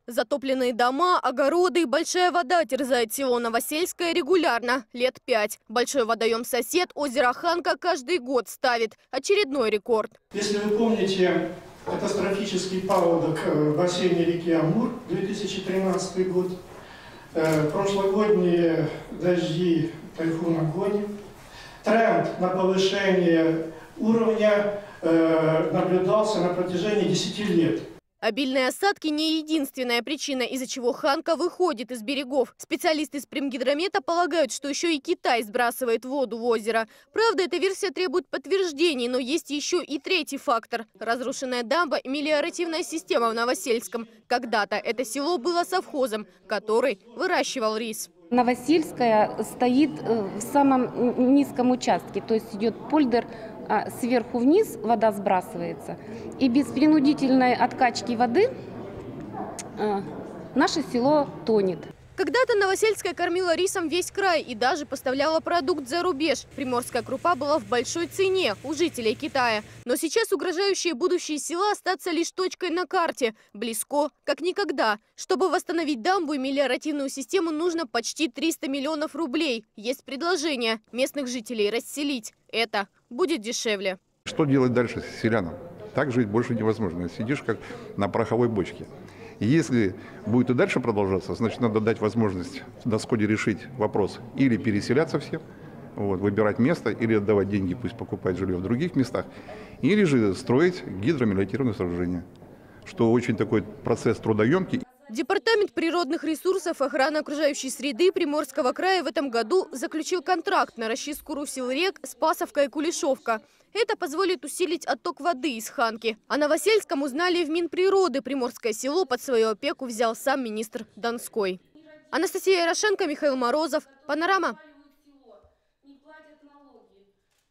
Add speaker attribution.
Speaker 1: Затопленные дома, огороды и большая вода терзает село Новосельское регулярно, лет 5. Большой водоем-сосед озеро Ханка каждый год ставит очередной рекорд.
Speaker 2: Если вы помните катастрофический паводок в бассейне реки Амур, 2013 год, прошлогодние дожди тайфуна Гони, тренд на повышение уровня наблюдался на протяжении 10 лет.
Speaker 1: Обильные осадки не единственная причина, из-за чего Ханка выходит из берегов. Специалисты из Примгидромета полагают, что еще и Китай сбрасывает воду в озеро. Правда, эта версия требует подтверждений, но есть еще и третий фактор – разрушенная дамба и мелиоративная система в Новосельском. Когда-то это село было совхозом, который выращивал рис.
Speaker 3: Новосельская стоит в самом низком участке, то есть идет польдер, сверху вниз вода сбрасывается. И без принудительной откачки воды наше село тонет.
Speaker 1: Когда-то Новосельская кормила рисом весь край и даже поставляла продукт за рубеж. Приморская крупа была в большой цене у жителей Китая. Но сейчас угрожающее будущее села остаться лишь точкой на карте. Близко, как никогда. Чтобы восстановить дамбу и мелиоративную систему, нужно почти 300 миллионов рублей. Есть предложение местных жителей расселить. Это будет дешевле.
Speaker 4: Что делать дальше с селянам? Так жить больше невозможно. Сидишь как на пороховой бочке. И если будет и дальше продолжаться, значит, надо дать возможность на сходе решить вопрос. Или переселяться всем, выбирать место, или отдавать деньги, пусть покупают жилье в других местах, или же строить гидромелиоративное сооружение, что очень такой процесс трудоемкий.
Speaker 1: Департамент природных ресурсов и охраны окружающей среды Приморского края в этом году заключил контракт на расчистку русел рек Спасовка и Кулешовка. Это позволит усилить отток воды из Ханки. О Новосельском узнали в Минприроды. Приморское село под свою опеку взял сам министр Донской. Анастасия Ярошенко, Михаил Морозов. Панорама.